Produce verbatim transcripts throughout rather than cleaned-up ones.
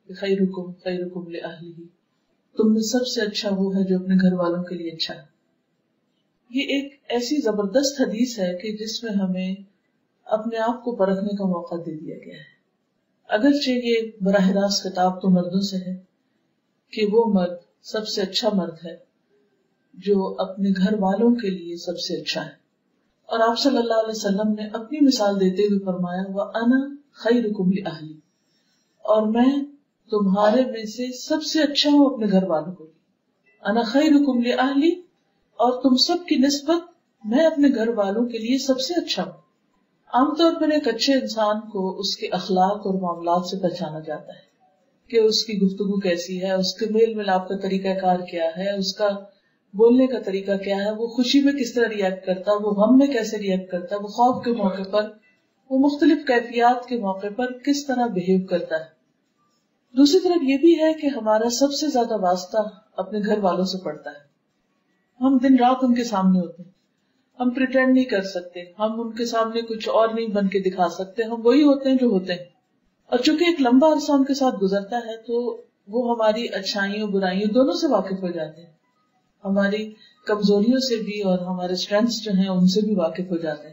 خیرکم خیرکم لأہلہ، تم میں سب سے اچھا وہ ہے جو اپنے گھر والوں کے لیے اچھا ہے. یہ ایک ایسی زبردست حدیث ہے کہ جس میں ہمیں اپنے آپ کو پرکھنے کا موقع دے دیا گیا ہے. اگرچہ یہ براہ راست خطاب تو مردوں سے ہے کہ وہ مرد سب سے اچھا مرد ہے جو اپنے گھر والوں کے لیے سب سے اچھا ہے. اور آپ صلی اللہ علیہ وسلم نے اپنی مثال دیتے ہوئے فرمایا وَأَنَا خَيْرُكُمْ لِأَهْلِي، اور میں تمہارے میں سے سب سے اچھا ہوں اپنے گھر والوں کو. انا خیرکم لأہلی، اور تم سب کی نسبت میں اپنے گھر والوں کے لیے سب سے اچھا ہوں. عام طور پر ایک اچھے انسان کو اس کے اخلاق اور معاملات سے پہچانا جاتا ہے کہ اس کی گفتگو کیسی ہے، اس کے میل ملاپ کا طریقہ کار کیا ہے، اس کا بولنے کا طریقہ کیا ہے، وہ خوشی میں کس طرح ریئیکٹ کرتا ہے، وہ غم میں کیسے ریئیکٹ کرتا ہے، وہ خوف کے موقع پر، وہ مختلف کیفیات کے موقع پر کس طرح بہیو کرتا ہے. دوسری طرف یہ بھی ہے کہ ہمارا سب سے زیادہ واسطہ اپنے گھر والوں سے پڑتا ہے. ہم دن رات ان کے سامنے ہوتے ہیں، ہم پریٹینڈ نہیں کر سکتے، ہم ان کے سامنے کچھ اور نہیں بن کے دکھا سکتے، ہم وہی ہوتے ہیں جو ہوتے ہیں. اور چونکہ ایک لمبا عرصہ ان کے ساتھ گزرتا ہے تو وہ ہماری اچھائیوں برائیوں دونوں سے واقف ہو جاتے ہیں، ہماری کمزوریوں سے بھی اور ہمارے اسٹرینتھس جو ہیں ان سے بھی واقف ہو جاتے ہیں.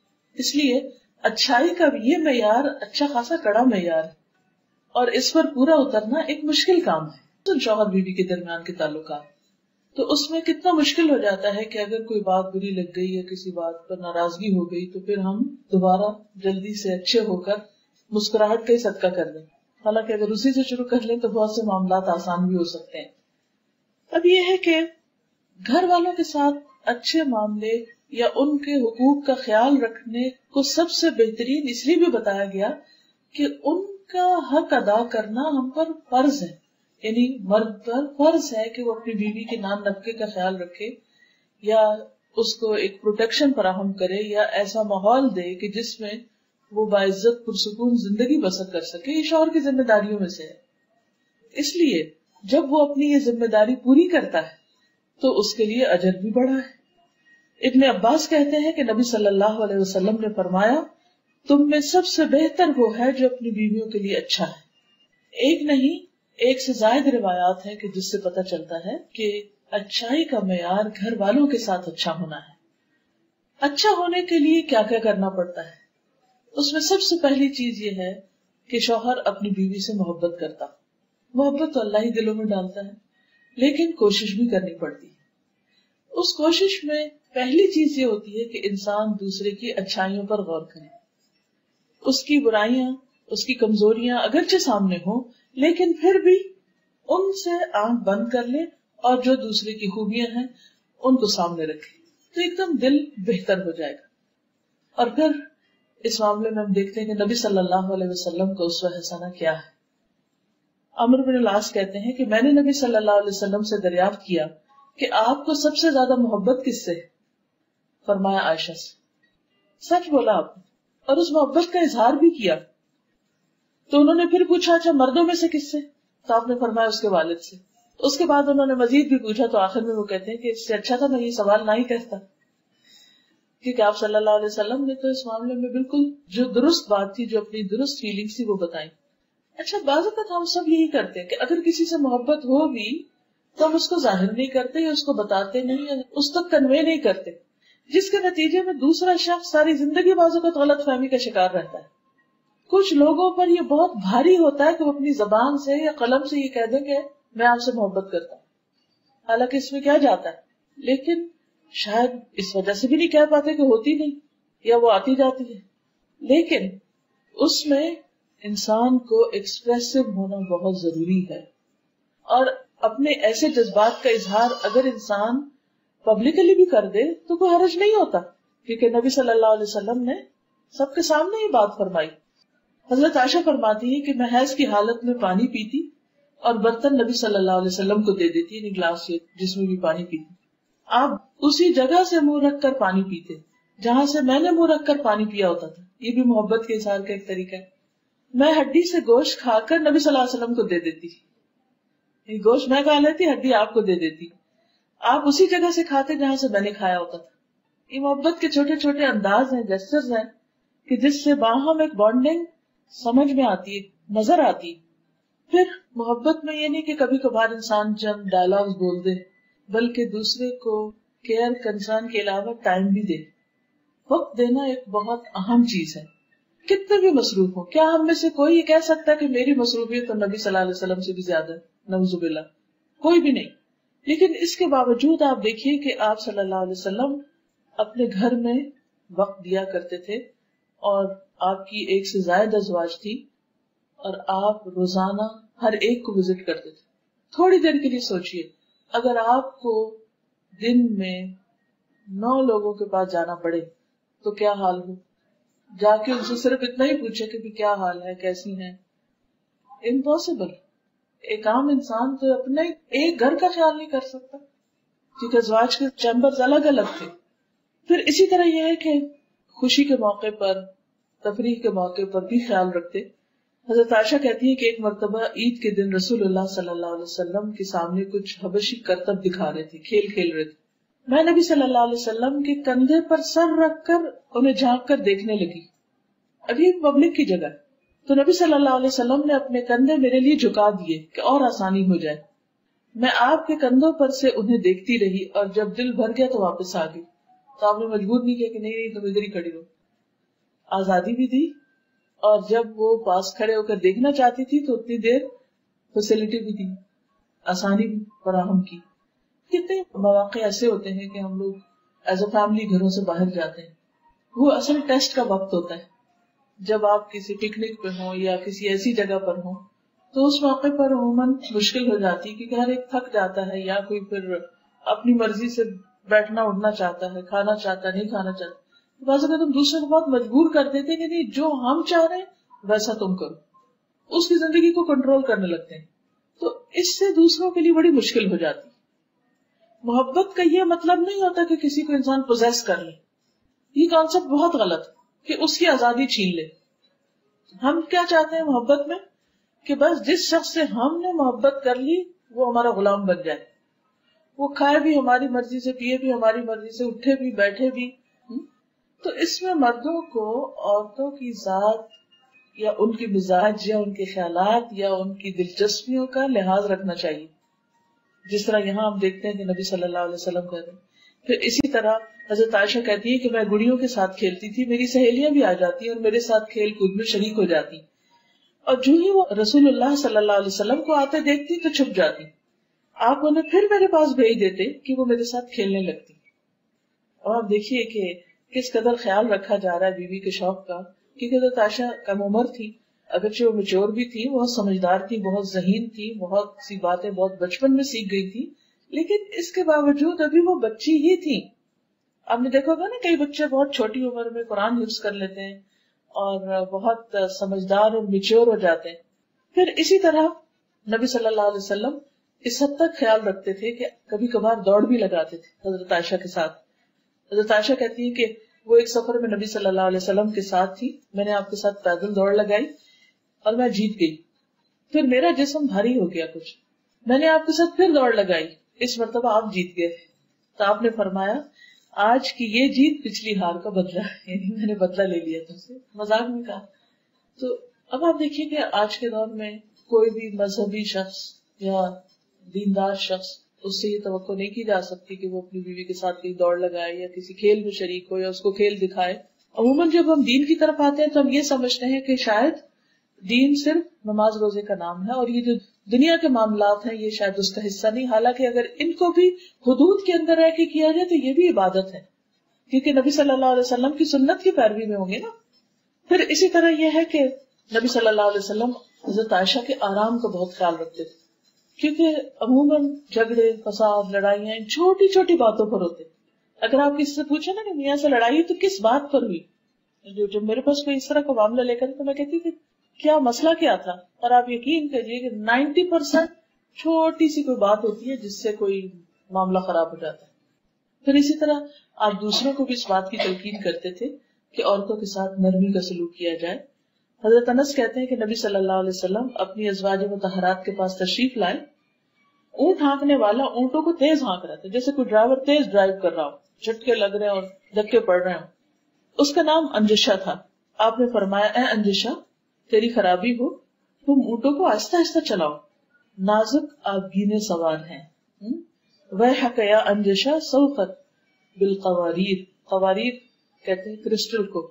اس لیے اچھائی کا یہ معیار اچھا خاصا کڑا معیار ہے، اور اس پر پورا اترنا ایک مشکل کام ہے. شوہر بیوی کے درمیان کے تعلقات، تو اس میں کتنا مشکل ہو جاتا ہے کہ اگر کوئی بات بری لگ گئی یا کسی بات پر ناراضگی ہو گئی تو پھر ہم دوبارہ جلدی سے اچھے ہو کر مسکراہٹ کا ہی صدقہ کر دیں. حالانکہ اگر اسی سے شروع کر لیں تو بہت سے معاملات آسان بھی ہو سکتے ہیں. اب یہ ہے کہ گھر والوں کے ساتھ اچھے معاملے یا ان کے حقوق کا خیال رکھنے کو سب سے بہترین اس لیے بھی بتایا گیا کہ ان کا حق ادا کرنا ہم پر فرض ہے. یعنی مرد پر فرض ہے کہ وہ اپنی بیوی کے نان نفقے کا خیال رکھے یا اس کو ایک پروٹیکشن فراہم کرے یا ایسا ماحول دے کہ جس میں وہ باعزت پرسکون زندگی بسر کر سکے. یہ شوہر کی ذمہ داریوں میں سے ہے. اس لیے جب وہ اپنی یہ ذمہ داری پوری کرتا ہے تو اس کے لیے اجر بھی بڑا ہے. ابن عباس کہتے ہیں کہ نبی صلی اللہ علیہ وسلم نے فرمایا تم میں سب سے بہتر وہ ہے جو اپنی بیویوں کے لیے اچھا ہے. ایک نہیں ایک سے زائد روایات ہیں کہ جس سے پتہ چلتا ہے کہ اچھائی کا معیار گھر والوں کے ساتھ اچھا ہونا ہے. اچھا ہونے کے لیے کیا کیا کرنا پڑتا ہے؟ اس میں سب سے پہلی چیز یہ ہے کہ شوہر اپنی بیوی سے محبت کرتا. محبت تو اللہ ہی دلوں میں ڈالتا ہے، لیکن کوشش بھی کرنی پڑتی ہے. اس کوشش میں پہلی چیز یہ ہوتی ہے کہ انسان دوسرے کی اچھائیوں پر غور کرے. اس کی برائیاں، اس کی کمزوریاں اگرچہ سامنے ہوں لیکن پھر بھی ان سے آنکھ بند کر لے اور جو دوسرے کی خوبیاں ہیں ان کو سامنے رکھے تو ایک دم دل بہتر ہو جائے گا. اور پھر اس معاملے میں ہم دیکھتے ہیں کہ نبی صلی اللہ علیہ وسلم کا اسوہ حسنہ کیا ہے. عمرو بن العاص کہتے ہیں کہ میں نے نبی صلی اللہ علیہ وسلم سے دریافت کیا کہ آپ کو سب سے زیادہ محبت کس سے؟ فرمایا عائشہ سے. سچ بولا آپ نے اور اس محبت کا اظہار بھی کیا. تو انہوں نے پھر پوچھا اچھا مردوں میں سے کس سے؟ تو آپ نے فرمایا اس کے والد سے. اس کے بعد انہوں نے مزید بھی پوچھا تو آخر میں وہ کہتے ہیں کہ اس سے اچھا تھا میں یہ سوال نہ ہی کرتا، کیونکہ آپ صلی اللہ علیہ وسلم نے تو اس معاملے میں بالکل جو درست بات تھی، جو اپنی درست فیلنگس تھی وہ بتائیں. اچھا بعض اوقات ہم سب یہی کرتے ہیں کہ اگر کسی سے محبت ہو بھی تو ہم اس کو ظاہر نہیں کرتے یا اس کو بتاتے نہیں یا اس تک کنوے نہیں کرتے، جس کے نتیجے میں دوسرا شخص ساری زندگی بعض اوقات غلط فہمی کا شکار رہتا ہے. کچھ لوگوں پر یہ بہت بھاری ہوتا ہے کہ وہ اپنی زبان سے یا قلم سے یہ کہہ دیں کہ میں آپ سے محبت کرتا ہوں، حالانکہ اس میں کیا جاتا ہے. لیکن شاید اس وجہ سے بھی نہیں کہہ پاتے کہ ہوتی نہیں یا وہ آتی جاتی ہے. لیکن اس میں انسان کو ایکسپریسو ہونا بہت ضروری ہے، اور اپنے ایسے جذبات کا اظہار اگر انسان پبلکلی بھی کر دے تو کوئی حرج نہیں ہوتا، کیونکہ نبی صلی اللہ علیہ وسلم نے سب کے سامنے یہ بات فرمائی. حضرت عائشہ فرماتی ہے کہ میں حیض کی حالت میں پانی پیتی اور برتن نبی صلی اللہ علیہ وسلم کو دے دیتی، یعنی گلاس جس میں بھی پانی پیتی. آپ اسی جگہ سے منہ رکھ کر پانی پیتے جہاں سے میں نے منہ رکھ کر پانی پیا ہوتا تھا. یہ بھی محبت کے اظہار کا ایک طریقہ ہے. میں ہڈی سے گوشت کھا کر نبی صلی اللہ علیہ وسلم کو دے دیتی، گوشت میں کھا لیتی، ہڈی آپ کو دے دیتی. آپ اسی جگہ سے کھاتے جہاں سے میں نے کھایا ہوتا تھا. یہ محبت کے چھوٹے چھوٹے انداز ہیں، جسچرز ہیں کہ جس سے باہم ایک بانڈنگ سمجھ میں آتی ہے، نظر آتی. پھر محبت میں یہ نہیں کہ کبھی کبھار انسان چند ڈائلاگز بول دے، بلکہ دوسرے کو کیئر کنسرن کے علاوہ ٹائم بھی دے. وقت دینا ایک بہت اہم چیز ہے. کتنے بھی مصروف ہو، کیا ہم میں سے کوئی یہ کہہ سکتا ہے کہ میری مصروفیت تو نبی صلی اللہ علیہ وسلم سے بھی زیادہ ہے؟ نعوذ باللہ، کوئی بھی نہیں. لیکن اس کے باوجود آپ دیکھیے کہ آپ صلی اللہ علیہ وسلم اپنے گھر میں وقت دیا کرتے تھے، اور آپ کی ایک سے زائد ازواج تھی، اور آپ روزانہ ہر ایک کو وزٹ کرتے تھے. تھوڑی دیر کے لیے سوچئے، اگر آپ کو دن میں نو لوگوں کے پاس جانا پڑے تو کیا حال ہو؟ جا کے ان سے صرف اتنا ہی پوچھے کہ بھی کیا حال ہے، کیسی ہیں؟ امپاسبل. ایک عام انسان تو اپنے ایک گھر کا خیال نہیں کر سکتا، کیونکہ ازواج کے چیمبرز الگ الگ تھے. پھر اسی طرح یہ ہے کہ خوشی کے موقع پر، تفریح کے موقع پر بھی خیال رکھتے. حضرت عائشہ کہتی ہے کہ ایک مرتبہ عید کے دن رسول اللہ صلی اللہ علیہ وسلم کے سامنے کچھ حبشی کرتب دکھا رہے تھے، کھیل کھیل رہے تھے. میں نبی صلی اللہ علیہ وسلم کے کندھے پر سر رکھ کر انہیں جھانک کر دیکھنے لگی. ابھی پبلک کی جگہ، تو نبی صلی اللہ علیہ وسلم نے اپنے کندھے میرے لیے جھکا دیے کہ اور آسانی ہو جائے. میں آپ کے کندھوں پر سے انہیں دیکھتی رہی، اور جب دل بھر گیا تو واپس آ گئی. تو آپ نے مجبور نہیں کیا کہ نہیں نہیں تم ادھر ہی کھڑی رہو. آزادی بھی دی، اور جب وہ پاس کھڑے ہو کر دیکھنا چاہتی تھی تو اتنی دیر فیسلٹی بھی دی، آسانی بھی فراہم کی. کتنے مواقع ایسے ہوتے ہیں کہ ہم لوگ ایز اے فیملی گھروں سے باہر جاتے ہیں. وہ اصل ٹیسٹ کا وقت ہوتا ہے. جب آپ کسی پکنک پہ ہوں یا کسی ایسی جگہ پر ہوں تو اس موقع پر عموماً مشکل ہو جاتی، کیونکہ ہر ایک تھک جاتا ہے، یا کوئی پھر اپنی مرضی سے بیٹھنا اٹھنا چاہتا ہے، کھانا چاہتا ہے، نہیں کھانا چاہتا. بعض اوقات ہم دوسرے کو بہت مجبور کر دیتے ہیں کہ نہیں جو ہم چاہ رہے ہیں ویسا تم کرو، اس کی زندگی کو کنٹرول کرنے لگتے ہیں. تو اس سے دوسروں کے لیے بڑی مشکل ہو جاتی. محبت کا یہ مطلب نہیں ہوتا کہ کسی کو انسان پوزیس کر لے. یہ کانسیپٹ بہت غلط ہے کہ اس کی آزادی چھین لے. ہم کیا چاہتے ہیں محبت میں؟ کہ بس جس شخص سے ہم نے محبت کر لی وہ ہمارا غلام بن جائے، وہ کھائے بھی ہماری مرضی سے، پیے بھی ہماری مرضی سے، اٹھے بھی بیٹھے بھی. تو اس میں مردوں کو عورتوں کی ذات یا ان کی مزاج یا ان کے خیالات یا ان کی دلچسپیوں کا لحاظ رکھنا چاہیے، جس طرح یہاں ہم دیکھتے ہیں کہ نبی صلی اللہ علیہ وسلم کہہ رہے ہیں. پھر اسی طرح حضرت عائشہ کہتی ہے کہ میں گڑیوں کے ساتھ کھیلتی تھی، میری سہیلیاں بھی آ جاتی اور میرے ساتھ کھیل کود میں شریک ہو جاتی، اور جو ہی وہ رسول اللہ صلی اللہ علیہ وسلم کو آتے دیکھتی تو چھپ جاتی. آپ انہیں پھر میرے پاس بھیج دیتے کہ وہ میرے ساتھ کھیلنے لگتی. اور آپ دیکھیے کہ کس قدر خیال رکھا جا رہا ہے بیوی کے شوق کا، کیونکہ حضرت عائشہ کم عمر تھی، اگرچہ وہ میچور بھی تھی، بہت سمجھدار تھی، بہت ذہین تھی، بہت سی باتیں بہت بچپن میں سیکھ گئی تھی، لیکن اس کے باوجود ابھی وہ بچی ہی تھی. آپ نے دیکھا ہوگا نا کئی بچے بہت چھوٹی عمر میں قرآن حفظ کر لیتے ہیں اور بہت سمجھدار اور میچور ہو جاتے ہیں. پھر اسی طرح نبی صلی اللہ علیہ وسلم اس حد تک خیال رکھتے تھے کہ کبھی کبھار دوڑ بھی لگاتے تھے حضرت عائشہ کے ساتھ. حضرت عائشہ کہتی ہے کہ وہ ایک سفر میں نبی صلی اللہ علیہ وسلم کے ساتھ تھی، میں نے آپ کے ساتھ پیدل دوڑ لگائی اور میں جیت گئی. پھر میرا جسم بھاری ہو گیا کچھ، میں نے آپ کے ساتھ پھر دوڑ لگائی، اس مرتبہ آپ جیت گئے. تو آپ نے فرمایا آج کی یہ جیت پچھلی ہار کا بدلہ ہے، یعنی میں نے بدلہ لے لیا تم سے، مذاق میں کہا. تو اب آپ دیکھیے کہ آج کے دور میں کوئی بھی مذہبی شخص یا دیندار شخص، اس سے یہ توقع نہیں کی جا سکتی کہ وہ اپنی بیوی کے ساتھ کہیں دوڑ لگائے یا کسی کھیل میں شریک ہو یا اس کو کھیل دکھائے. عموماً جب ہم دین کی طرف آتے ہیں تو ہم یہ سمجھتے ہیں کہ شاید دین صرف نماز روزے کا نام ہے، اور یہ جو دنیا کے معاملات ہیں یہ شاید اس کا حصہ نہیں. حالانکہ اگر ان کو بھی حدود کے اندر رہ کے کیا جائے تو یہ بھی عبادت ہے، کیونکہ نبی صلی اللہ علیہ وسلم کی سنت کی پیروی میں ہوں گے نا. پھر اسی طرح یہ ہے کہ نبی صلی اللہ علیہ وسلم حضرت عائشہ کے آرام کا بہت خیال رکھتے تھے، کیونکہ عموماً جھگڑے فساد لڑائیاں چھوٹی چھوٹی باتوں پر ہوتے. اگر آپ کسی سے پوچھیں نا کہ میاں سے لڑائی تو کس بات پر ہوئی، جو جب میرے پاس کوئی اس طرح کا معاملہ لے کر تو میں کہتی تھی کیا مسئلہ کیا تھا، اور آپ یقین کریے کہ نائنٹی پرسینٹ چھوٹی سی کوئی بات ہوتی ہے جس سے کوئی معاملہ خراب ہو جاتا ہے. پھر اسی طرح آپ دوسروں کو بھی اس بات کی تلقین کرتے تھے کہ عورتوں کے ساتھ نرمی کا سلوک کیا جائے. حضرت انس کہتے ہیں کہ نبی صلی اللہ علیہ وسلم اپنی ازواج مطہرات کے پاس تشریف لائے. اونٹ ہانکنے والا اونٹوں کو تیز ہانک رہا تھا، جیسے کوئی ڈرائیور تیز ڈرائیو کر رہا ہو، جھٹکے لگ رہے ہیں اور دھکے پڑ رہے ہوں. اس کا نام انجشا تھا. آپ نے فرمایا اے انجشا تیری خرابی ہو، تم اونٹوں کو آہستہ آہستہ چلاؤ، نازک آبگینے سوار ہیں. وَيْحَكَ يَا أَنْجَشَا سَوْفَتْ بِالْقَوَارِيرِ، قواریر کہتے ہیں کرسٹل کو،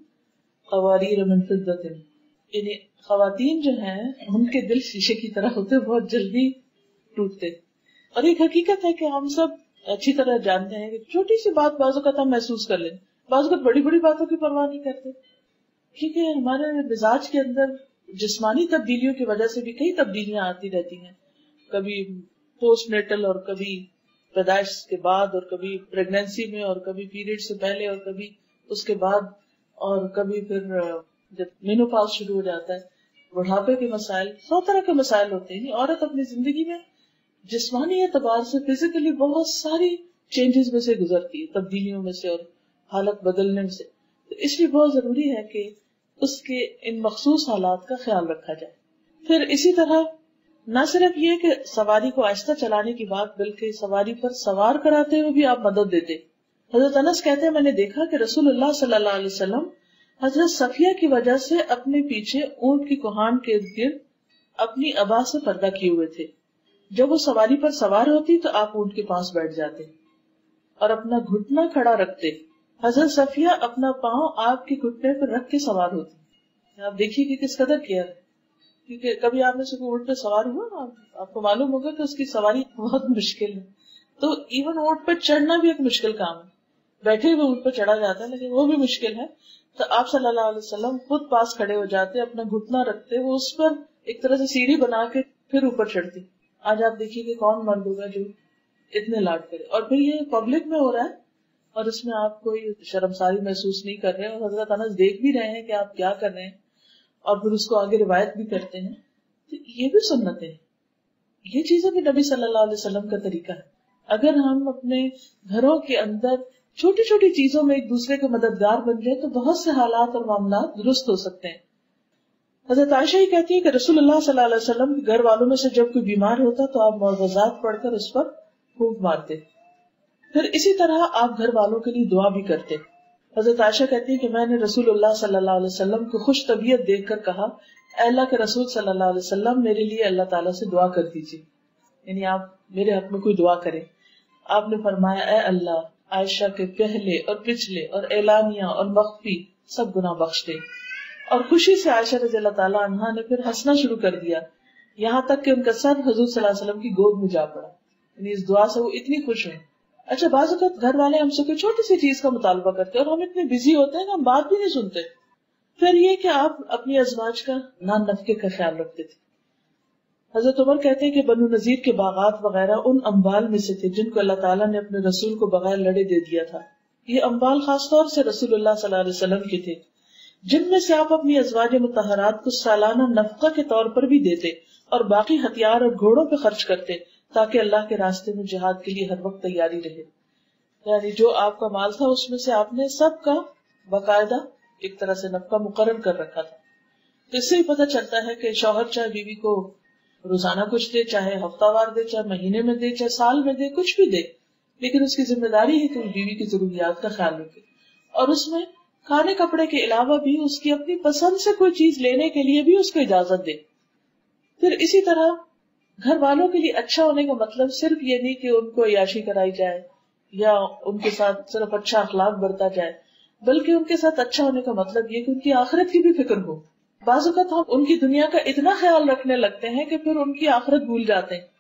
قواریر من فضة، یعنی خواتین جو ہیں ان کے دل شیشے کی طرح ہوتے، بہت جلدی ٹوٹتے. اور ایک حقیقت ہے کہ ہم سب اچھی طرح جانتے ہیں کہ چھوٹی سی بات بعض اوقات ہم محسوس کر لیں، بعض اوقات بڑی بڑی باتوں کی پرواہ نہیں کرتے، کیونکہ ہمارے مزاج کے اندر جسمانی تبدیلیوں کی وجہ سے بھی کئی تبدیلیاں آتی رہتی ہیں، کبھی پوسٹ نیٹل اور کبھی پیدائش کے بعد اور کبھی پریگنینسی میں اور کبھی پیریڈ سے پہلے اور کبھی اس کے بعد اور کبھی پھر جب مینوپاز شروع ہو جاتا ہے، بڑھاپے کے مسائل، سو طرح کے مسائل ہوتے ہیں. عورت اپنی زندگی میں جسمانی اعتبار سے فزیکلی بہت ساری چینجز میں سے گزرتی ہے، تبدیلیوں میں سے اور حالت بدلنے میں سے. تو اس لیے بہت ضروری ہے کہ اس کے ان مخصوص حالات کا خیال رکھا جائے. پھر اسی طرح نہ صرف یہ کہ سواری کو آہستہ چلانے کی بات، بلکہ سواری پر سوار کراتے ہوئے بھی آپ مدد دیتے. حضرت انس کہتے ہیں میں نے دیکھا کہ رسول اللہ صلی اللہ علیہ وسلم حضرت صفیہ کی وجہ سے اپنے پیچھے اونٹ کی کوہان کے ارد گرد اپنی ابا سے پردہ کیے ہوئے تھے. جب وہ سواری پر سوار ہوتی تو آپ اونٹ کے پاس بیٹھ جاتے اور اپنا گھٹنا کھڑا رکھتے. حضرت صفیہ اپنا پاؤں آپ کے گھٹنے پر رکھ کے سوار ہوتی. آپ دیکھیے کہ کس قدر کیئر ہے، کیونکہ کبھی آپ نے سے اونٹ پہ سوار ہوا، آپ کو معلوم ہوگا کہ اس کی سواری بہت مشکل ہے. تو ایون اونٹ پہ چڑھنا بھی ایک مشکل کام ہے. بیٹھے ہوئے اونٹ پہ چڑھا جاتا ہے لیکن وہ بھی مشکل ہے. تو آپ صلی اللہ علیہ وسلم خود پاس کھڑے ہو جاتے، اپنا گھٹنا رکھتے، وہ اس پر ایک طرح سے سیڑھی بنا کے پھر اوپر چڑھتی. آج آپ دیکھیے کہ کون مرد ہوگا جو اتنے لاڈ کرے، اور پھر یہ پبلک میں ہو رہا ہے اور اس میں آپ کوئی شرمساری محسوس نہیں کر رہے، اور حضرت انس دیکھ بھی رہے ہیں کہ آپ کیا کر رہے ہیں اور پھر اس کو آگے روایت بھی کرتے ہیں. تو یہ بھی سنتیں ہیں، یہ چیزیں بھی نبی صلی اللہ علیہ وسلم کا طریقہ ہے. اگر ہم اپنے گھروں کے اندر چھوٹی چھوٹی چیزوں میں ایک دوسرے کے مددگار بن جائے تو بہت سے حالات اور معاملات درست ہو سکتے ہیں. حضرت عائشہ ہی کہتی ہے کہ رسول اللہ صلی اللہ علیہ وسلم کے گھر والوں میں سے جب کوئی بیمار ہوتا تو آپ معوذات پڑھ کر اس پر پھونک مارتے. پھر اسی طرح آپ گھر والوں کے لیے دعا بھی کرتے. حضرت عائشہ کہتی ہے کہ میں نے رسول اللہ صلی اللہ علیہ وسلم کو خوش طبیعت دیکھ کر کہا، اے اللہ کے رسول صلی اللہ علیہ وسلم میرے لیے اللہ تعالیٰ سے دعا کر دیجیے، یعنی آپ میرے حق میں کوئی دعا کریں. آپ نے فرمایا اے اللہ عائشہ کے پہلے اور پچھلے اور اعلانیہ اور مخفی سب گناہ بخش دے. اور خوشی سے عائشہ رضی اللہ تعالیٰ عنہا نے پھر ہنسنا شروع کر دیا، یہاں تک کہ ان کا سر حضور صلی اللہ علیہ وسلم کی گود میں جا پڑا. یعنی اس دعا سے وہ اتنی خوش ہوئی. اچھا بعض اوقات گھر والے ہم سے کوئی چھوٹی سی چیز کا مطالبہ کرتے اور ہم اتنے بزی ہوتے ہیں کہ ہم بات بھی نہیں سنتے. پھر یہ کہ آپ اپنی ازواج کا نان نفقے کا خیال رکھتے تھے. حضرت عمر کہتے ہیں کہ بنو نذیر کے باغات وغیرہ ان اموال میں سے تھے جن کو اللہ تعالیٰ نے اپنے رسول کو بغیر لڑے دے دیا تھا. یہ اموال خاص طور سے رسول اللہ صلی اللہ علیہ وسلم کے تھے، جن میں سے آپ اپنی ازواج مطہرات کو سالانہ نفقہ کے طور پر بھی دیتے اور باقی ہتھیار اور گھوڑوں پہ خرچ کرتے تاکہ اللہ کے راستے میں جہاد کے لیے ہر وقت تیاری رہے. یعنی جو آپ کا مال تھا اس میں سے آپ نے سب کا باقاعدہ ایک طرح سے نفقہ مقرر کر رکھا تھا. تو اس سے ہی پتہ چلتا ہے کہ شوہر چاہے بیوی کو روزانہ کچھ دے، چاہے ہفتہ وار دے، چاہے مہینے میں دے، چاہے سال میں دے، کچھ بھی دے، لیکن اس کی ذمہ داری ہے کہ بیوی کی ضروریات کا خیال رکھے اور اس میں کھانے کپڑے کے علاوہ بھی اس کی اپنی پسند سے کوئی چیز لینے کے لیے بھی اس کو اجازت دے. پھر اسی طرح گھر والوں کے لیے اچھا ہونے کا مطلب صرف یہ نہیں کہ ان کو عیاشی کرائی جائے یا ان کے ساتھ صرف اچھا اخلاق برتا جائے، بلکہ ان کے ساتھ اچھا ہونے کا مطلب یہ کہ ان کی آخرت کی بھی فکر ہو. بعض اوقات ہم ان کی دنیا کا اتنا خیال رکھنے لگتے ہیں کہ پھر ان کی آخرت بھول جاتے ہیں.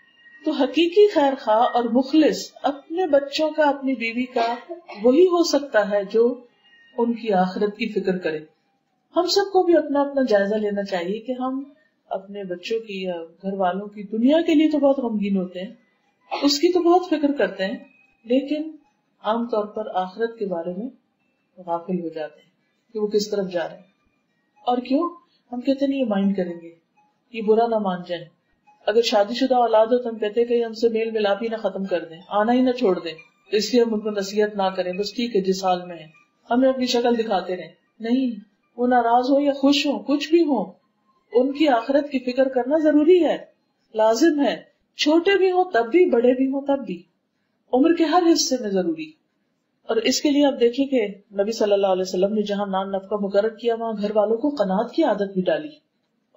تو حقیقی خیر خواہ اور مخلص اپنے بچوں کا، اپنی بیوی کا وہی ہو سکتا ہے جو ان کی آخرت کی فکر کرے. ہم سب کو بھی اپنا اپنا جائزہ لینا چاہیے کہ ہم اپنے بچوں کی یا گھر والوں کی دنیا کے لیے تو بہت غمگین ہوتے ہیں، اس کی تو بہت فکر کرتے ہیں، لیکن عام طور پر آخرت کے بارے میں غافل ہو جاتے ہیں کہ وہ کس طرف جا رہے ہیں. اور کیوں؟ ہم کہتے نہیں یہ مائنڈ کریں گے، یہ برا نہ مان جائیں. اگر شادی شدہ اولاد ہو تو ہم کہتے کہ ہم سے میل ملاپ ہی نہ ختم کر دیں، آنا ہی نہ چھوڑ دیں، اس لیے ہم ان کو نصیحت نہ کریں، بس ٹھیک ہے جس حال میں ہے ہمیں اپنی شکل دکھاتے رہیں. نہیں، وہ ناراض ہو یا خوش ہو، کچھ بھی ہو، ان کی آخرت کی فکر کرنا ضروری ہے، لازم ہے. چھوٹے بھی ہوں تب بھی، بڑے بھی ہوں تب بھی، عمر کے ہر حصے میں ضروری. اور اس کے لیے آپ دیکھیں کہ نبی صلی اللہ علیہ وسلم نے جہاں نان نفقہ مقرر کیا وہاں گھر والوں کو قناعت کی عادت بھی ڈالی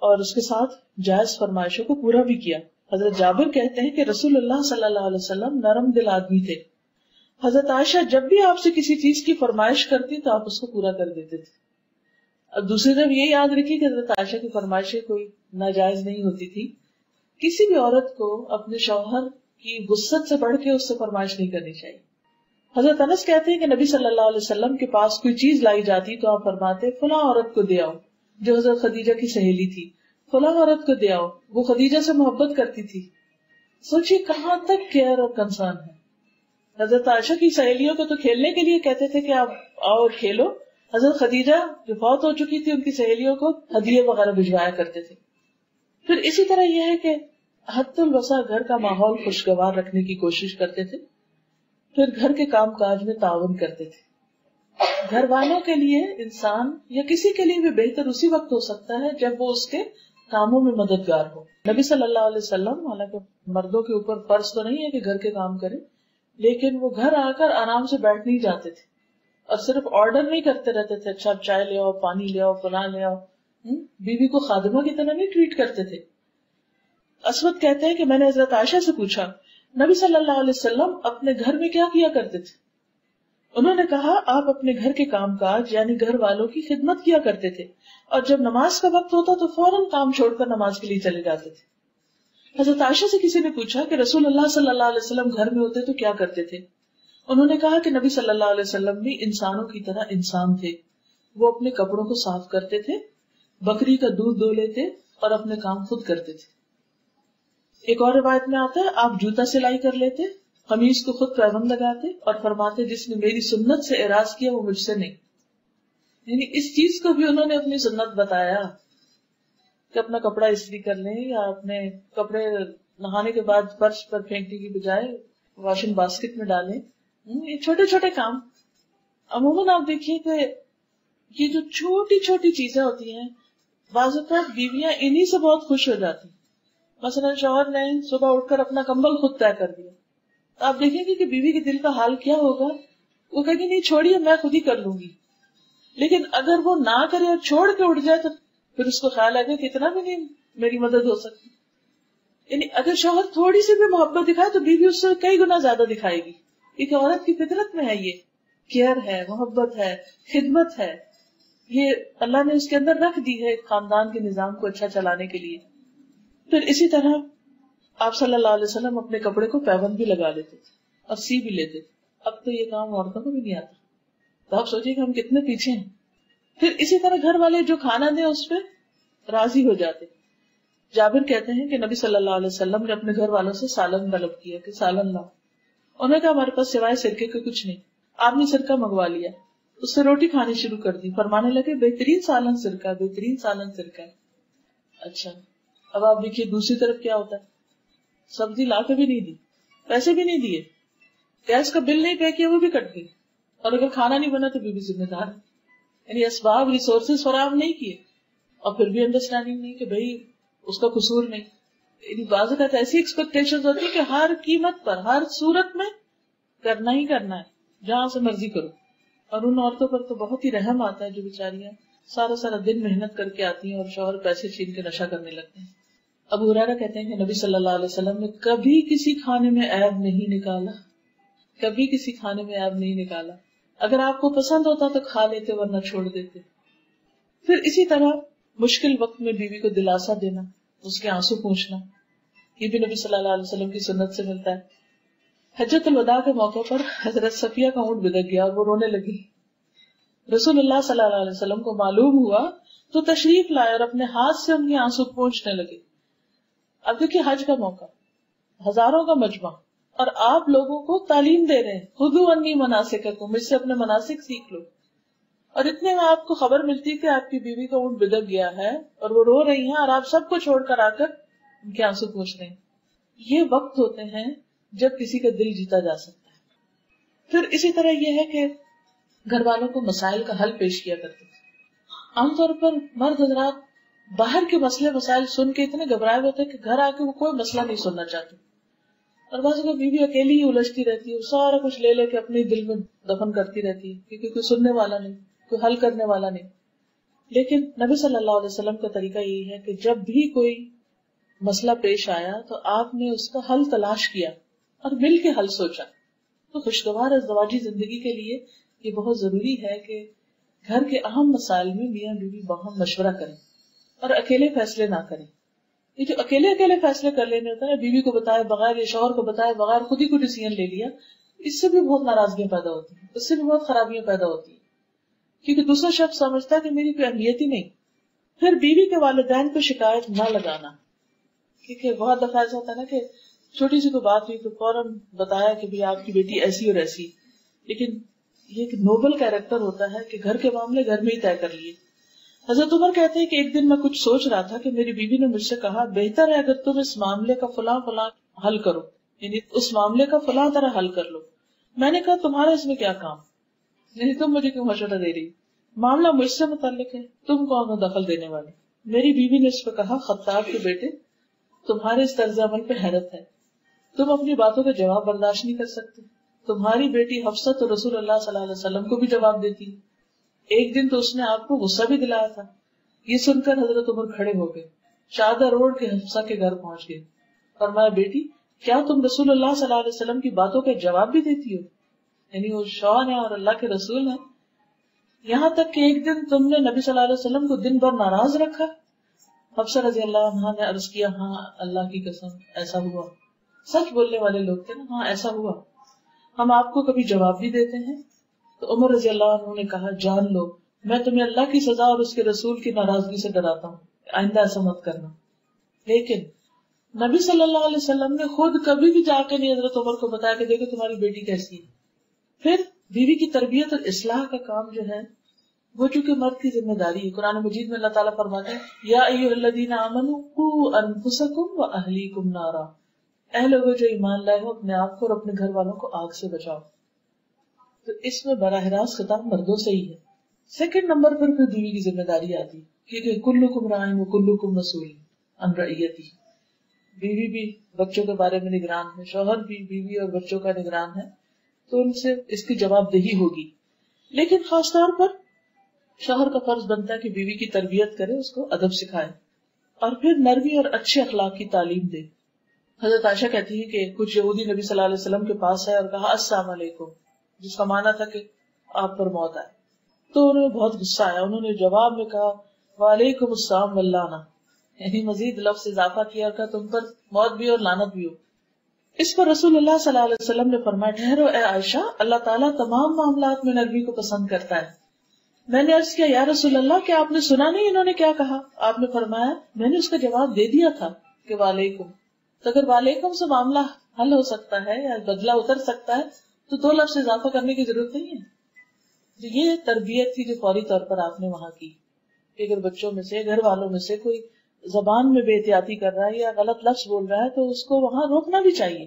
اور اس کے ساتھ جائز فرمائشوں کو پورا بھی کیا. حضرت جابر کہتے ہیں کہ رسول اللہ صلی اللہ علیہ وسلم نرم دل آدمی تھے. حضرت عائشہ جب بھی آپ سے کسی چیز کی فرمائش کرتی تو آپ اس کو پورا کر دیتے تھے. اب دوسری طرف یہ یاد رکھیے کہ حضرت عائشہ کی فرمائشیں کوئی ناجائز نہیں ہوتی تھی. کسی بھی عورت کو اپنے شوہر کی وسعت سے بڑھ کے اس سے فرمائش نہیں کرنی چاہیے. حضرت انس کہتے ہیں کہ نبی صلی اللہ علیہ وسلم کے پاس کوئی چیز لائی جاتی تو آپ فرماتے فلاں عورت کو دے آؤ، جو حضرت خدیجہ کی سہیلی تھی. فلاں عورت کو دے آؤ، وہ خدیجہ سے محبت کرتی تھی. سوچیے کہاں تک کیئر اور کنسرن ہے. حضرت عائشہ کی سہیلیوں کو تو کھیلنے کے لیے کہتے تھے کہ آپ آؤ کھیلو. حضرت خدیجہ جو فوت ہو چکی تھی ان کی سہیلیوں کو ہدیے وغیرہ بھجوایا کرتے تھے. پھر اسی طرح یہ ہے کہ حد الوسع گھر کا ماحول خوشگوار رکھنے کی کوشش کرتے تھے. پھر گھر کے کام کاج میں تعاون کرتے تھے. گھر والوں کے لیے انسان یا کسی کے لیے بھی بہتر اسی وقت ہو سکتا ہے جب وہ اس کے کاموں میں مددگار ہو. نبی صلی اللہ علیہ وسلم حالانکہ مردوں کے اوپر فرض تو نہیں ہے کہ گھر کے کام کرے، لیکن وہ گھر آ کر آرام سے بیٹھ نہیں جاتے تھے اور صرف آرڈر نہیں کرتے رہتے تھے اچھا چائے لے آؤ، پانی لے آؤ، فلاں لے آؤ. بیوی کو خادمہ کی طرح نہیں ٹریٹ کرتے تھے. اسود کہتے ہیں کہ میں نے حضرت عائشہ سے پوچھا نبی صلی اللہ علیہ وسلم اپنے گھر میں کیا کیا کرتے تھے؟ انہوں نے کہا آپ اپنے گھر کے کام کاج یعنی گھر والوں کی خدمت کیا کرتے تھے، اور جب نماز کا وقت ہوتا تو فوراً کام چھوڑ کر نماز کے لیے چلے جاتے تھے. حضرت عائشہ سے کسی نے پوچھا کہ رسول اللہ صلی اللہ علیہ وسلم گھر میں ہوتے تو کیا کرتے تھے؟ انہوں نے کہا کہ نبی صلی اللہ علیہ وسلم بھی انسانوں کی طرح انسان تھے. وہ اپنے کپڑوں کو صاف کرتے تھے، بکری کا دودھ دو لیتے اور اپنے کام خود کرتے تھے. ایک اور روایت میں آتا ہے آپ جوتا سلائی کر لیتے، قمیص کو خود پیبند لگاتے اور فرماتے جس نے میری سنت سے اعراض کیا وہ مجھ سے نہیں. یعنی اس چیز کو بھی انہوں نے اپنی سنت بتایا کہ اپنا کپڑا استری کر لیں یا اپنے کپڑے نہانے کے بعد فرش پر پھینکنے کی بجائے واشنگ باسکٹ میں ڈالیں. یہ چھوٹے چھوٹے کام عموماً آپ دیکھیے کہ یہ جو چھوٹی چھوٹی چیزیں ہوتی ہیں بعض اوقات بیویاں انہی سے بہت خوش ہو جاتی. مثلا شوہر نے صبح اٹھ کر اپنا کمبل خود طے کر دیا تو آپ دیکھیں گے کہ بیوی کے دل کا حال کیا ہوگا. وہ کہے گی نہیں چھوڑیے میں خود ہی کر لوں گی. لیکن اگر وہ نہ کرے اور چھوڑ کے اٹھ جائے تو پھر اس کو خیال آئے گا کہ اتنا بھی نہیں میری مدد ہو سکتی. یعنی اگر شوہر تھوڑی سی بھی محبت دکھائے تو بیوی اس سے کئی گنا زیادہ دکھائے گی، کیونکہ عورت کی فطرت میں ہے یہ کیئر ہے، محبت ہے، خدمت ہے. یہ اللہ نے اس کے اندر رکھ دی ہے خاندان کے نظام کو اچھا چلانے کے لیے. پھر اسی طرح آپ صلی اللہ علیہ وسلم اپنے کپڑے کو پیبند بھی لگا لیتے تھے اور سی بھی لیتے تھے. اب تو یہ کام عورتوں کو بھی نہیں آتا، تو آپ سوچیے کہ ہم کتنے پیچھے ہیں. پھر اسی طرح گھر والے جو کھانا دیں اس پہ راضی ہو جاتے. جابر کہتے ہیں کہ نبی صلی اللہ علیہ وسلم نے اپنے گھر والوں سے سالن طلب کیا کہ سالن لاؤ. انہوں نے کہا ہمارے پاس سوائے سرکے کے کچھ نہیں. آپ نے سرکہ منگوا لیا، اس سے روٹی کھانی شروع کر دی. فرمانے لگے بہترین سالن سرکہ، بہترین سالن سرکہ. اچھا اب آپ دیکھیے دوسری طرف کیا ہوتا ہے، سبزی لا کے بھی نہیں دی، پیسے بھی نہیں دیے، گیس کا بل نہیں پے کیا وہ بھی کٹ گئی، اور اگر کھانا نہیں بنا تو بھی, بھی ذمہ دار ہے. یعنی اسباب ریسورسز فراہم نہیں کیے اور پھر بھی انڈرسٹینڈنگ نہیں کہ بھائی اس کا قصور نہیں. یعنی بعض اوقات ایسی ایکسپیکٹیشن ہوتی ہے کہ ہر قیمت پر ہر صورت میں کرنا ہی کرنا ہے، جہاں سے مرضی کرو. اور ان عورتوں پر تو بہت ہی رحم آتا ہے جو بیچاریاں سارا سارا دن محنت کر کے آتی ہیں اور شوہر پیسے چھین کے نشہ کرنے لگتے ہیں. ابو ہریرہ کہتے ہیں کہ نبی صلی اللہ علیہ وسلم نے کبھی کسی کھانے میں عیب نہیں نکالا، کبھی کسی کھانے میں عیب نہیں نکالا. اگر آپ کو پسند ہوتا تو کھا لیتے ورنہ چھوڑ دیتے. پھر اسی طرح مشکل وقت میں بیوی کو دلاسا دینا، اس کے آنسو پوچھنا، یہ بھی نبی صلی اللہ علیہ وسلم کی سنت سے ملتا ہے. حجۃ الوداع کے موقع پر حضرت صفیہ کا اونٹ بدک گیا اور وہ رونے لگی. رسول اللہ صلی اللہ علیہ وسلم کو معلوم ہوا تو تشریف لائے اور اپنے ہاتھ سے ان کے آنسو پوچھنے لگے. اب دیکھیے حج کا موقع، ہزاروں کا مجمع، اور آپ لوگوں کو تعلیم دے رہے ہیں خذوا انی مناسککم، مجھ سے اپنے مناسک سیکھ لو. اور اتنے میں آپ کو خبر ملتی کہ آپ کی بیوی کا اونٹ بدک گیا ہے اور وہ رو رہی ہیں اور آپ سب کو چھوڑ کر آ کر ان کے آنسو پوچھ رہے ہیں. یہ وقت ہوتے ہیں جب کسی کا دل جیتا جا سکتا ہے. پھر اسی طرح یہ ہے کہ گھر والوں کو مسائل کا حل پیش کیا کرتے تھے. عام طور پر مرد حضرات باہر کے مسئلے مسائل سن کے اتنے گھبرائے ہوتے کہ گھر آ کے وہ کوئی مسئلہ نہیں سننا چاہتے. اور بعض اوقات بیوی اکیلی ہی الجھتی رہتی ہے، سارا کچھ لے لے کے اپنے دل میں دفن کرتی رہتی ہے کیونکہ کوئی سننے والا نہیں، کوئی حل کرنے والا نہیں. لیکن نبی صلی اللہ علیہ وسلم کا طریقہ یہی ہے کہ جب بھی کوئی مسئلہ پیش آیا تو آپ نے اس کا حل تلاش کیا اور مل کے حل سوچا. تو خوشگوار ازدواجی زندگی کے لیے یہ بہت ضروری ہے کہ گھر کے اہم مسائل میں میاں بیوی باہم مشورہ کریں اور اکیلے فیصلے نہ کریں. یہ جو اکیلے اکیلے فیصلے کر لینے ہوتا ہے، بیوی کو بتائے بغیر یا شوہر کو بتائے بغیر خود ہی کو ڈیسیژن لے لیا، اس سے بھی بہت ناراضگیاں پیدا ہوتی ہیں، اس سے بھی بہت خرابیاں پیدا ہوتی ہیں، کیونکہ دوسرا شخص سمجھتا ہے کہ میری کوئی اہمیت ہی نہیں. پھر بیوی کے والدین کو شکایت نہ لگانا، کیونکہ بہت دفعہ ایسا ہوتا ہے نا کہ چھوٹی سی کوئی بات ہوئی تو فوراً بتایا کہ بھی آپ کی بیٹی ایسی اور ایسی، لیکن یہ ایک نوبل کیریکٹر ہوتا ہے کہ گھر کے معاملے گھر میں ہی طے کر لیے. حضرت عمر کہتے ہیں کہ ایک دن میں کچھ سوچ رہا تھا کہ میری بیوی نے مجھ سے کہا بہتر ہے اگر تم اس معاملے کا فلاں فلاں حل کرو، یعنی اس معاملے کا فلاں طرح حل کر لو. میں نے کہا تمہارا اس میں کیا کام، یعنی تم مجھے کیوں مشورہ دے رہی، معاملہ مجھ سے متعلق ہے، تم کون ہو دخل دینے والے. میری بیوی نے اس پہ کہا خطاب کے بیٹے تمہارے اس طرز عمل پہ حیرت ہے، تم اپنی باتوں کا جواب برداشت نہیں کر سکتے. تمہاری بیٹی حفصہ تو رسول اللہ صلی اللہ علیہ وسلم کو بھی جواب دیتی، ایک دن تو اس نے آپ کو غصہ بھی دلایا تھا. یہ سن کر حضرت عمر کھڑے ہو گئے، چادر اوڑھ کے حفصہ کے گھر پہنچ گئے. فرمایا بیٹی کیا تم رسول اللہ صلی اللہ علیہ وسلم کی باتوں کا جواب بھی دیتی ہو، یعنی وہ شوہر ہے اور اللہ کے رسول ہیں، یہاں تک کہ ایک دن تم نے نبی صلی اللہ علیہ وسلم کو دن بھر ناراض رکھا. حفصہ رضی اللہ عنہا نے عرض کیا ہاں اللہ کی قسم ایسا ہوا. سچ بولنے والے لوگ تھے نا، ہاں ایسا ہوا، ہم آپ کو کبھی جواب بھی دیتے ہیں. تو عمر رضی اللہ عنہ نے کہا جان لو میں تمہیں اللہ کی سزا اور اس کے رسول کی ناراضگی سے ڈراتا ہوں، آئندہ ایسا مت کرنا. لیکن نبی صلی اللہ علیہ وسلم نے خود کبھی بھی جا کے نہیں حضرت عمر کو بتایا کہ دیکھو تمہاری بیٹی کیسی ہے. پھر بیوی کی تربیت اور اصلاح کا کام جو ہے وہ چونکہ مرد کی ذمہ داری ہے. قرآن مجید میں اللہ تعالیٰ فرماتے ہیں یا ایھا الذین آمنوا قوا انفسکم واہلیکم نارا، اے لوگوں جو ایمان لائے ہو اپنے آپ کو اور اپنے گھر والوں کو آگ سے بچاؤ. تو اس میں براہ راست خطاب مردوں سے ہی ہے. سیکنڈ نمبر پر پھر بیوی کی ذمہ داری آتی ہے کیونکہ کلکم راع وکلکم مسئول عن رعیتہ. بیوی بھی بچوں کے بارے میں نگران ہے، شوہر بھی بیوی اور بچوں کا نگران ہے، تو ان سے اس کی جواب دہی ہوگی. لیکن خاص طور پر شوہر کا فرض بنتا ہے کہ بیوی کی تربیت کرے، اس کو ادب سکھائے اور پھر نرمی اور اچھے اخلاق کی تعلیم دے. حضرت عائشہ کہتی ہے کہ کچھ یہودی نبی صلی اللہ علیہ وسلم کے پاس آئے اور کہا السلام علیکم، جس کا معنی تھا کہ آپ پر موت آئے. تو انہیں بہت غصہ آیا، انہوں نے جواب میں کہا وعلیکم السلام واللعنہ، یعنی مزید لفظ اضافہ کیا اور کہا تم پر موت بھی اور لعنت بھی ہو. اس پر رسول اللہ صلی اللہ علیہ وسلم نے فرمایا ٹھہرو اے عائشہ، اللہ تعالیٰ تمام معاملات میں نرمی کو پسند کرتا ہے. میں نے عرض کیا یا رسول اللہ کیا آپ نے سنا نہیں انہوں نے کیا کہا؟ آپ نے فرمایا میں نے اس کا جواب دے دیا تھا کہ وعلیکم. تو اگر وعلیکم سے معاملہ حل ہو سکتا ہے یا بدلہ اتر سکتا ہے تو دو لفظ اضافہ کرنے کی ضرورت نہیں ہے. تو یہ تربیت تھی جو فوری طور پر آپ نے وہاں کی کہ اگر بچوں میں سے گھر والوں میں سے کوئی زبان میں بے احتیاطی کر رہا ہے یا غلط لفظ بول رہا ہے تو اس کو وہاں روکنا بھی چاہیے.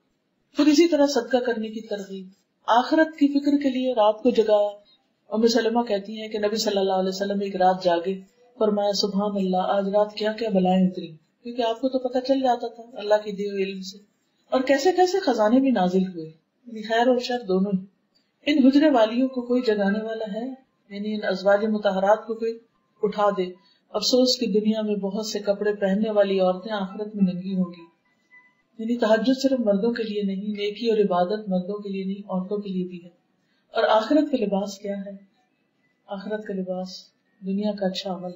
پھر اسی طرح صدقہ کرنے کی ترغیب، آخرت کی فکر کے لیے رات کو جگایا. ام سلمہ کہتی ہیں کہ نبی صلی اللہ علیہ وسلم ایک رات جاگے، فرمایا سبحان اللہ آج رات کیا کیا بلائیں اتری، کیونکہ آپ کو تو پتہ چل جاتا تھا اللہ کی دیے ہوئے علم سے، اور کیسے کیسے خزانے بھی نازل ہوئے، یعنی خیر اور شر دونوں ہی. ان حجرے والیوں کو کوئی جگانے والا ہے، یعنی ان ازواج مطہرات کو کوئی اٹھا دے. افسوس کی دنیا میں بہت سے کپڑے پہننے والی عورتیں آخرت میں ننگی ہوں گی. یعنی تہجد صرف مردوں کے لیے نہیں، نیکی اور عبادت مردوں کے لیے نہیں عورتوں کے لیے بھی ہے. اور آخرت کا لباس کیا ہے؟ آخرت کا لباس دنیا کا اچھا عمل.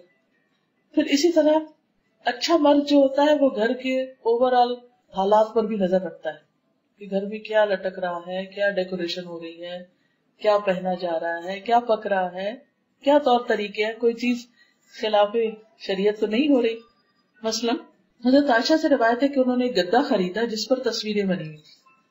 پھر اسی طرح اچھا مرد جو ہوتا ہے وہ گھر کے اوور آل حالات پر بھی نظر رکھتا ہے کہ گھر میں کیا لٹک رہا ہے، کیا ڈیکوریشن ہو رہی ہے، کیا پہنا جا رہا ہے، کیا پک رہا ہے، کیا طور طریقے ہیں، کوئی چیز خلاف شریعت تو نہیں ہو رہی. مثلا حضرت عائشہ سے روایت ہے کہ انہوں نے ایک گدا خریدا جس پر تصویریں بنی ہوئی.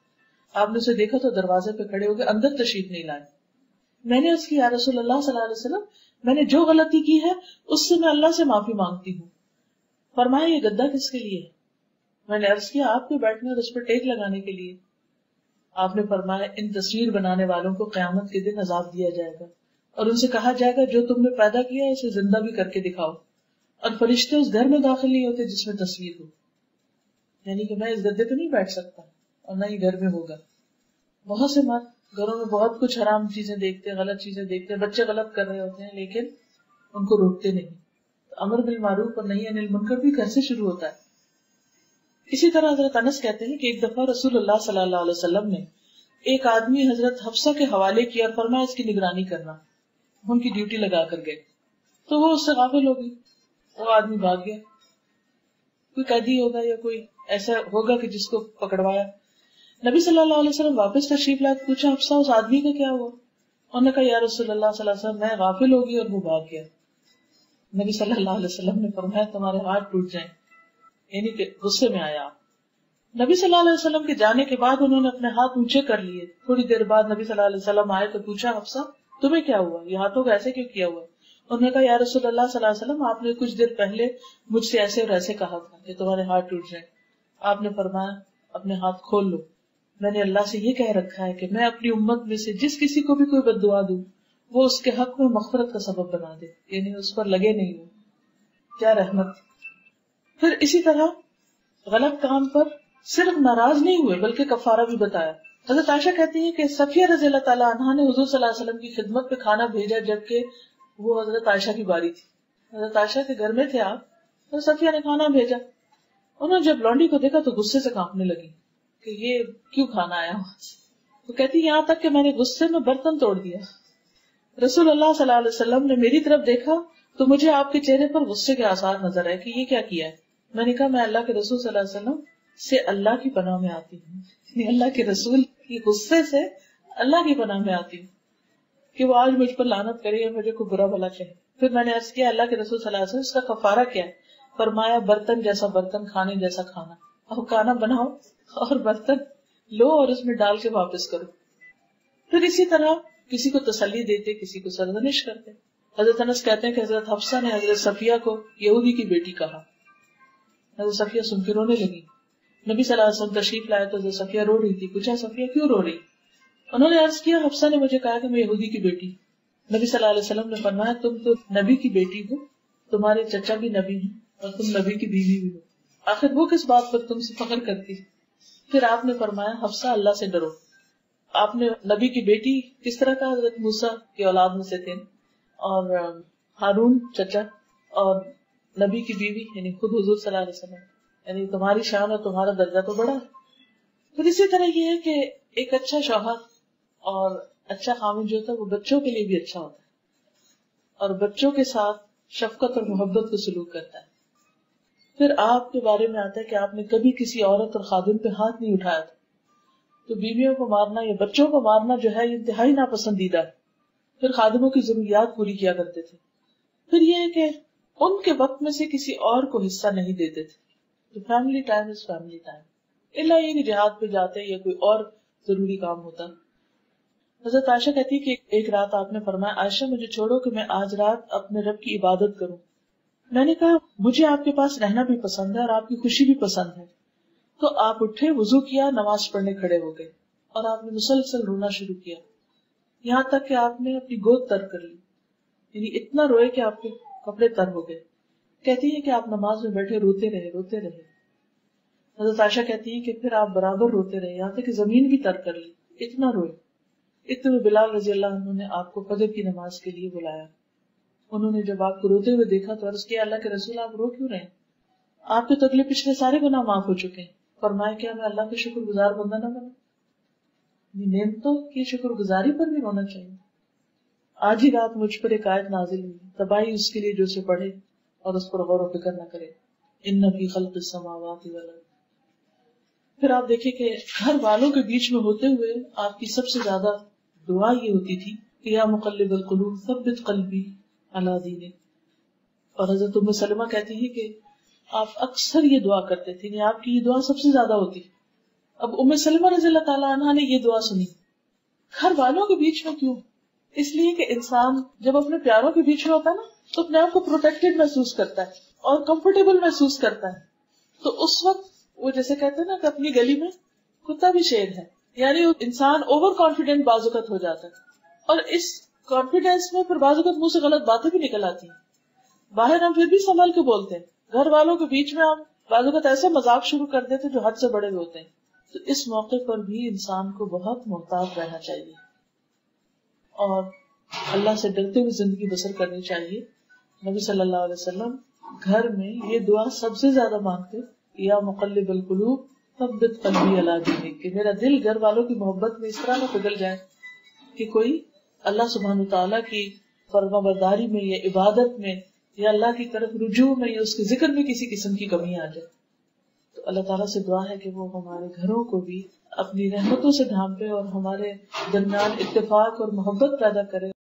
آپ نے اسے دیکھا تو دروازے پہ کھڑے ہو گئے، اندر تشریف نہیں لائے. میں نے اس کی یا رسول اللہ صلی اللہ علیہ وسلم میں نے جو غلطی کی ہے اس سے میں اللہ سے معافی مانگتی ہوں. فرمایا یہ گدا کس کے لیے؟ میں نے عرض کیا آپ کے بیٹھنے اور اس پر ٹیک لگانے کے لیے. آپ نے فرمایا ان تصویر بنانے والوں کو قیامت کے دن عذاب دیا جائے گا اور ان سے کہا جائے گا جو تم نے پیدا کیا اسے زندہ بھی کر کے دکھاؤ، اور فرشتے اس گھر میں داخل نہیں ہوتے جس میں تصویر ہو. یعنی کہ میں اس گدے پہ نہیں بیٹھ سکتا اور نہ ہی گھر میں ہوگا. بہت سے مرد گھروں میں بہت کچھ حرام چیزیں دیکھتے ہیں، غلط چیزیں دیکھتے ہیں، بچے غلط کر رہے ہوتے ہیں، لیکن ان کو روکتے نہیں. امر بالمعروف اور نہی عن المنکر بھی گھر سے شروع ہوتا ہے. اسی طرح حضرت انس کہتے ہیں کہ ایک دفعہ رسول اللہ صلی اللہ علیہ وسلم نے ایک آدمی حضرت حفصہ کے حوالے کیا اور فرمایا اس کی نگرانی کرنا. ان کی ڈیوٹی لگا کر گئے تو وہ اس سے غافل ہو گئی. وہ آدمی بھاگ گیا. کوئی قیدی ہوگا یا کوئی ایسا ہوگا کہ جس کو پکڑوایا. نبی صلی اللہ علیہ وسلم واپس تشریف لائے. پوچھا حفصہ اس آدمی کا کیا ہوا؟ انہوں نے کہا یا رسول اللہ صلی اللہ علیہ وسلم میں غافل ہو گئی اور وہ بھاگ گیا. نبی صلی اللہ علیہ وسلم نے فرمایا تمہارے ہاتھ ٹوٹ جائیں، یعنی کہ غصے میں آیا. نبی صلی اللہ علیہ وسلم کے جانے کے بعد انہوں نے اپنے ہاتھ اونچے کر لیے. تھوڑی دیر بعد نبی صلی اللہ علیہ وسلم آئے تو پوچھا حفصہ تمہیں کیا ہوا، یہ ہاتھوں کو ایسے کیوں کیا ہوا؟ انہوں نے کہا یا رسول اللہ صلی اللہ علیہ وسلم آپ نے کچھ دیر پہلے مجھ سے ایسے اور ایسے کہا تھا کہ تمہارے ہاتھ ٹوٹ جائیں. آپ نے فرمایا اپنے ہاتھ کھول لو، میں نے اللہ سے یہ کہہ رکھا ہے کہ میں اپنی امت میں سے جس کسی کو بھی کوئی بد دعا دوں وہ اس کے حق میں مغفرت کا سبب بنا دے، یعنی اس پر لگے نہیں ہو. کیا رحمت. پھر اسی طرح غلط کام پر صرف ناراض نہیں ہوئے بلکہ کفارہ بھی بتایا. حضرت عائشہ کہتی ہے کہ صفیہ رضی اللہ تعالیٰ عنہا نے حضور صلی اللہ علیہ وسلم کی خدمت پہ کھانا بھیجا جبکہ وہ حضرت عائشہ کی باری تھی. حضرت عائشہ کے گھر میں تھے آپ اور صفیہ نے کھانا بھیجا. انہوں نے جب لونڈی کو دیکھا تو غصے سے کانپنے لگی کہ یہ کیوں کھانا آیا وہاں سے. وہ کہتی یہاں تک کہ میں نے غصے میں برتن توڑ دیا. رسول اللہ صلی اللہ علیہ وسلم نے میری طرف دیکھا تو مجھے آپ کے چہرے پر غصے کے آثار نظر آئے کہ یہ کیا کیا ہے. میں نے کہا میں اللہ کے رسول صلی اللہ علیہ وسلم سے اللہ کی پناہ میں آتی ہوں، یعنی اللہ کے رسول کی غصے سے اللہ کی پناہ میں آتی ہوں کہ وہ آج مجھ پر لعنت کرے یا مجھے کوئی برا بھلا کہے. پھر میں نے عرض کیا اللہ کے رسول صلی اللہ علیہ وسلم اس کا کفارہ کیا ہے؟ فرمایا برتن جیسا برتن، کھانے جیسا کھانا. اب کھانا بناؤ اور برتن لو اور اس میں ڈال کے واپس کرو. پھر اسی طرح کسی کو تسلی دیتے، کسی کو سرزنش کرتے. حضرت انس کہتے ہیں کہ حضرت حفصہ نے حضرت صفیہ کو یہودی کی بیٹی کہا. حضرت صفیہ سن کے رونے لگی. نبی صلی اللہ علیہ وسلم تشریف لائے تو حضرت صفیہ رو رہی تھی. پوچھا صفیہ کیوں رو رہی؟ انہوں نے عرض کیا حفصہ نے مجھے کہا کہ میں یہودی کی بیٹی. نبی صلی اللہ علیہ وسلم نے فرمایا تم تو نبی کی بیٹی ہو، تمہارے چچا بھی نبی ہیں اور تم نبی کی بیوی بھی ہو، آخر وہ کس بات پر تم سے فخر کرتی؟ پھر آپ نے فرمایا حفصہ اللہ سے ڈرو. آپ نے نبی کی بیٹی کس طرح کا حضرت موسیٰ کی اولاد میں سے تھے اور ہارون چچا اور نبی کی بیوی یعنی خود حضور صلی اللہ علیہ وسلم، یعنی تمہاری شان اور تمہارا درجہ تو بڑا ہے. پھر اسی طرح یہ ہے کہ ایک اچھا شوہر اور اچھا خامد جو ہوتا ہے وہ بچوں کے لیے بھی اچھا ہوتا ہے اور بچوں کے ساتھ شفقت اور محبت کو سلوک کرتا ہے. پھر آپ کے بارے میں آتا ہے کہ آپ نے کبھی کسی عورت اور خادم پہ ہاتھ نہیں اٹھایا تھا. تو بیویوں کو مارنا یا بچوں کو مارنا جو ہے یہ انتہائی ناپسندیدہ ہے. پھر خادموں کی ضروریات پوری کیا کرتے تھے. پھر یہ ہے کہ ان کے وقت میں سے کسی اور کو حصہ نہیں دیتے تھے. تو family time is family time, Allah یہ کہ جہاد پہ جاتے یا کوئی اور ضروری کام ہوتا. حضرت عائشہ کہتی کہ ایک رات آپ نے فرمایا عائشہ مجھے چھوڑو کہ میں آج رات اپنے رب کی عبادت کروں. میں نے کہا مجھے آپ کے پاس رہنا بھی پسند ہے اور آپ کی خوشی بھی پسند ہے. تو آپ اٹھے، وضو کیا، نماز پڑھنے کھڑے ہو گئے اور آپ نے مسلسل رونا شروع کیا یہاں تک کہ آپ نے اپنی گود تر کر لی، یعنی اتنا روئے کہ آپ کے کپڑے تر ہو گئے. کہتی ہے کہ آپ نماز میں بیٹھے روتے رہے روتے رہے. حضرت عائشہ کہتی ہیں کہ پھر آپ برابر روتے رہے یہاں تک کہ زمین بھی تر کر لی، اتنا روئے. اتنے بلال رضی اللہ عنہ نے آپ کو فجر کی نماز کے لیے بلایا. انہوں نے جب آپ کو روتے ہوئے دیکھا تو عرض کیا اللہ کے رسول آپ رو کیوں رہے ہیں؟ آپ کے تو اگلے پچھلے سارے گناہ معاف ہو چکے ہیں. فرمایا کیا میں اللہ کا شکر گزار بندہ نہ بنوں؟ نعمتوں کی شکر گزاری پر بھی رونا چاہیے. آج ہی رات مجھ پر ایک آیت نازل ہوئی، تباہی اس کے لیے جو اسے پڑھے اور اس پر غور و فکر نہ کرے. ان فی خلق السماوات والارض. پھر آپ دیکھیں کہ گھر والوں کے بیچ میں ہوتے ہوئے آپ کی سب سے زیادہ دعا یہ ہوتی تھی کہ یا مقلب القلوب ثبت قلبی علی دینک. اور حضرت ام سلمہ کہتی ہے کہ آپ اکثر یہ دعا کرتے تھے، یعنی آپ کی یہ دعا سب سے زیادہ ہوتی. اب ام سلمہ رضی اللہ تعالیٰ عنہا نے یہ دعا سنی. گھر والوں کے بیچ میں کیوں؟ اس لیے کہ انسان جب اپنے پیاروں کے بیچ میں ہوتا ہے نا تو اپنے آپ کو پروٹیکٹڈ محسوس کرتا ہے اور کمفرٹیبل محسوس کرتا ہے. تو اس وقت وہ جیسے کہتے ہیں نا کہ اپنی گلی میں کتا بھی شیر ہے، یعنی انسان اوور کانفیڈنٹ بعض اوقات ہو جاتا ہے اور اس کانفیڈینس میں پھر بعض اوقات منہ سے غلط باتیں بھی نکل آتی ہیں. باہر ہم پھر بھی سنبھل کے بولتے ہیں، گھر والوں کے بیچ میں ہم بعض اوقات ایسے مذاق شروع کر دیتے جو حد سے بڑے ہوتے ہیں. تو اس موقع پر بھی انسان کو بہت محتاط رہنا چاہیے اور اللہ سے ڈرتے ہوئے زندگی بسر کرنی چاہیے نبی صلی اللہ علیہ وسلم گھر میں یہ دعا سب سے زیادہ مانگتے، یا مقلب القلوب ثبت قلبی علی دینک، کہ میرا دل گھر والوں کی محبت میں اس طرح نہ پگھل جائے کہ کوئی اللہ سبحانہ تعالیٰ کی فرما برداری میں یا عبادت میں یا اللہ کی طرف رجوع میں یا اس کے ذکر میں کسی قسم کی کمی آ جائے. تو اللہ تعالیٰ سے دعا ہے کہ وہ ہمارے گھروں کو بھی اپنی رحمتوں سے ڈھانپے اور ہمارے درمیان اتفاق اور محبت پیدا کرے.